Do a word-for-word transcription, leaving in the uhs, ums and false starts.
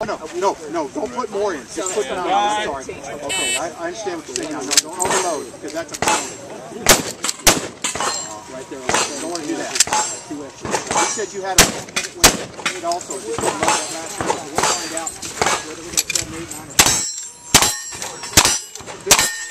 No, no, no, don't put more in. Just put it on. I'm sorry. Okay, I, I understand what you're saying now. No, don't overload, because that's a penalty. Right there. Don't want to do that. You said you had a it also. Just load that last one. We'll find out whether we got seven, eight, nine, or ten.